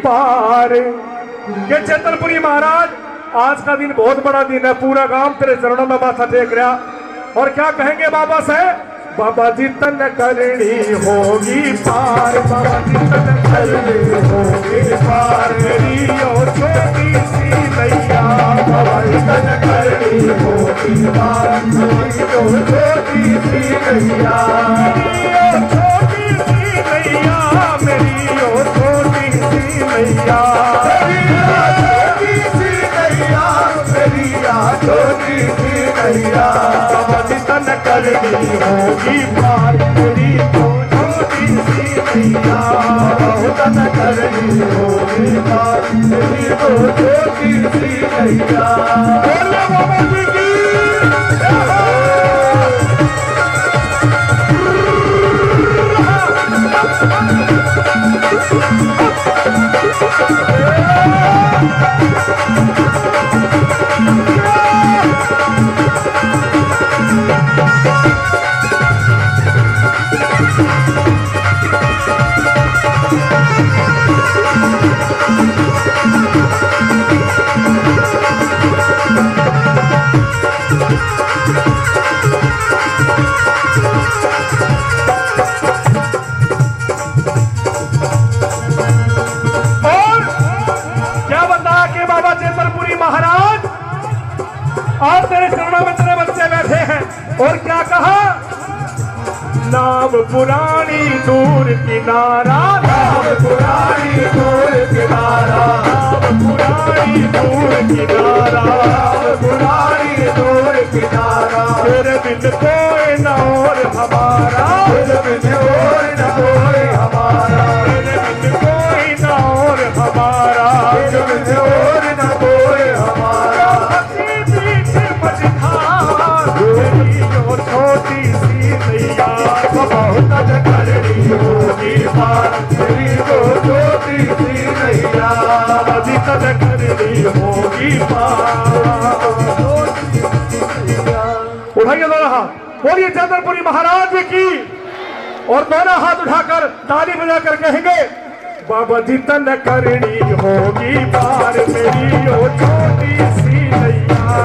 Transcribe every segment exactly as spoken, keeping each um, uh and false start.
पार। ये चैतनपुरी महाराज, आज का दिन बहुत बड़ा दिन है, पूरा गांव तेरे चरणों में माथा टेक रहा। और क्या कहेंगे बाबा से? बाबा जी तन करनी होगी पार, बाबा जी तन करनी होगी पार, मेरी ओ छोटी सी नैया, बाबा जी तन करनी होगी पार, मेरी ओ छोटी सी नैया, मेरी ओ छोटी सी नैया, मेरी ओ छोटी सी नैया, मेरी छोटी सी नैया, मेरी छोटी सी नैया, बाबा जी तन करनी होगी पार, मेरी तो छोटी सी नैया, तन करनी होगी पार, मेरी तो छोटी सी नैया। बोलो बाबा जी की आज तेरे चरणों में तेरे बच्चे बैठे हैं। और क्या कहा? नाम पुरानी दूर किनारा, नाम पुरानी दूर किनारा, नाम पुरानी दूर किनारा, नाम पुरानी दूर किनारा, तेरे बिन कोई न और हमारा, तेरे बिन कोई न कोई हमारा, तेरे बिन कोई न और हमारा, तेरे बिन और न कोई हमारा, छोटी सी नैया, बहुत करनी होगी पार, मेरी तो छोटी सी नैया, अभी तक करनी होगी पार। उठाइए दोनों हाथ, बोलिए चैतनपुरी महाराज की। और दोनों हाथ उठाकर ताली बजाकर कहेंगे, बाबा जी तन करनी होगी पार, मेरी ओ छोटी सी नैया,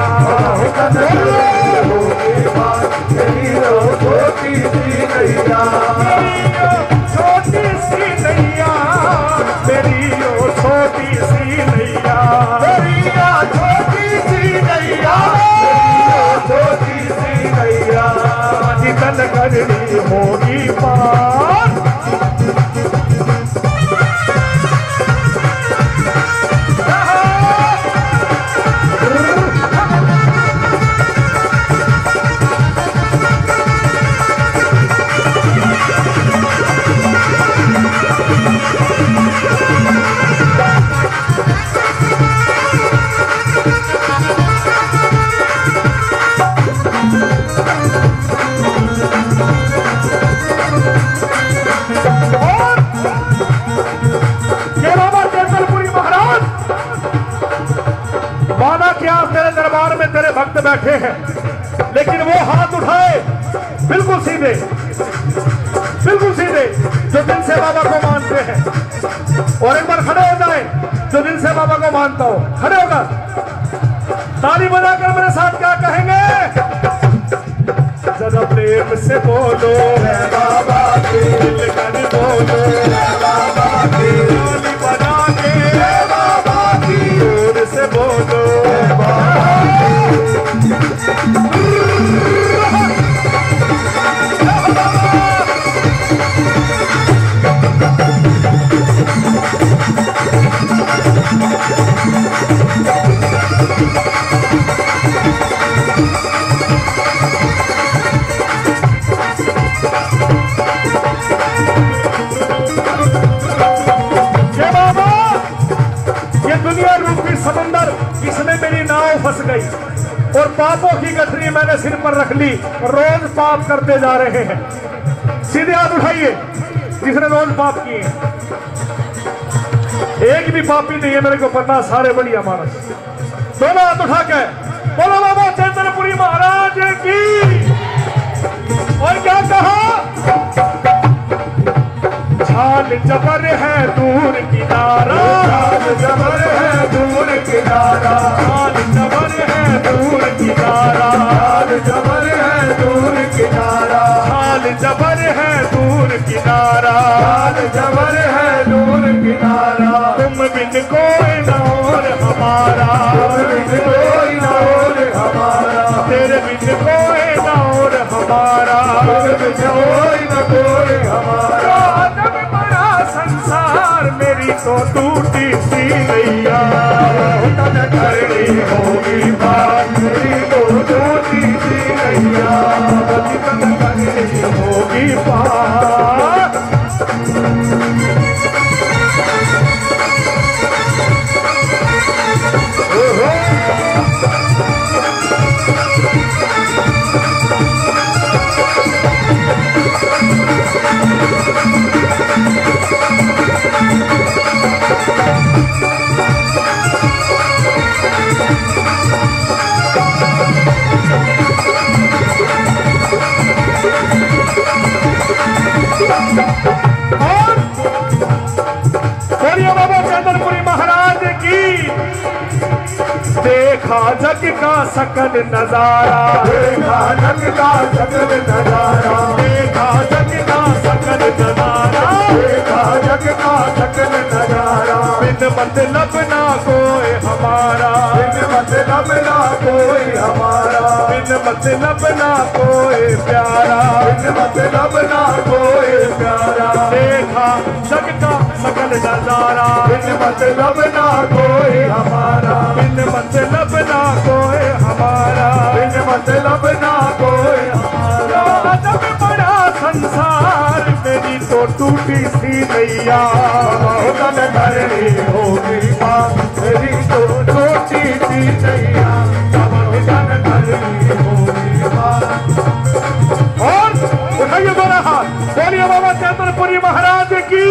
होगी पार, मेरी ओ छोटी सी नैया, छोटी सी नैया, मेरी ओ छोटी सी नैया, मेरी छोटी सी नैया, छोटी सी नैया, जी तन करनी होगी पार। तेरे दरबार में तेरे भक्त बैठे हैं, लेकिन वो हाथ उठाए बिल्कुल सीधे, बिल्कुल सीधे, जो दिल से बाबा को मानते हैं। और एक बार खड़े हो जाए जो दिल से बाबा को मानता हो, खड़े होकर ताली बजाकर मेरे साथ क्या कहेंगे? जरा प्रेम से बोलो बाबा के, दिल कर बोलो बाबा के, ताली बजा के बाबा की, जोर से बोलो दुनिया रूपी समंदर, इसमें मेरी नाव फंस गई और पापों की गठरी मैंने सिर पर रख ली, रोज पाप करते जा रहे हैं। सीधे हाथ उठाइए जिसने रोज पाप किए, एक भी पापी नहीं है मेरे को पता, सारे बढ़िया मानस। दोनों हाथ उठा के बोलो बाबा चैतनपुरी महाराज की। और क्या कहा? हाल जबर है दूर किनारा, हाल जबर है दूर किनारा, हाल जबर है दूर किनारा, हाल जबर है दूर किनारा, हाल जबर है दूर किनारा, हाल जबर है दूर किनारा। तुम बिन कोई न और हमारा, तुम बिन कोई न और हमारा, तेरे बिन कोई न और हमारा, तुम बिन कोई न कोई हमारा। जब बड़ा संसार मेरी तो टूटी सी नैया, तन करनी होगी बात मेरी तो टूटी सी नैया, तन करनी होगी बात। बोलिए बाबा चंद्रपुरी महाराज की। देखा जग का सकल नजारा, देखा जग का सकल नजारा, देखा जग का सकल नजारा, देखा जग का सकल नजारा। बिन मतलब ना कोई हमारा, बिन मतलब ना कोई हमारा, बिन मतलब ना कोई प्यारा, बिन मतलब ना कोई प्यारा। देखा जग का सकल नजारा, बिन मतलब ना कोई हमारा, बिन मतलब ना कोई हमारा, बिन मतलब ना कोई हमारा। जब बड़ा संसार मेरी तो टूटी सी नैया, तन करनी होगी बात मेरी तो टूटी सी नैया, तन करनी होगी बात। और उठाइए दोनों हाथ, बोलिए बाबा चंद्रपुरी महाराज की।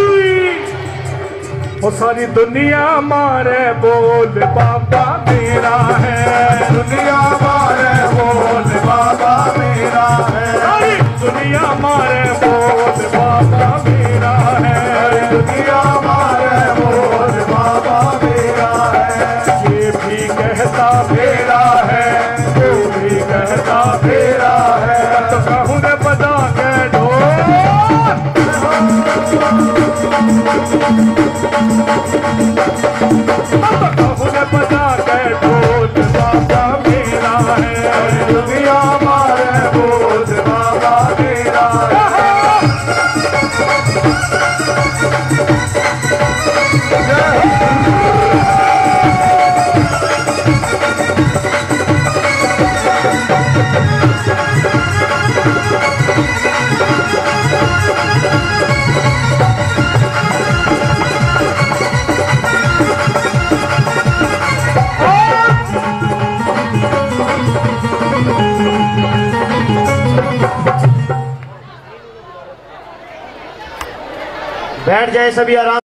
वो सारी दुनिया मारे बोल बाबा मेरा है, दुनिया मारे बोल बाबा मेरा है, सारी दुनिया मारे बोल बाबा मेरा है, दुनिया मारे बोल बाबा मेरा है। ये भी कहता मेरा है, वो भी कहता मेरा है, तो कहूँ ने बजा के ढोल, अब कहूँ ने बजा के ढोल बाबा मेरा है, दुनिया मारे बोल बाबा मेरा है। बैठ जाए सभी आराम।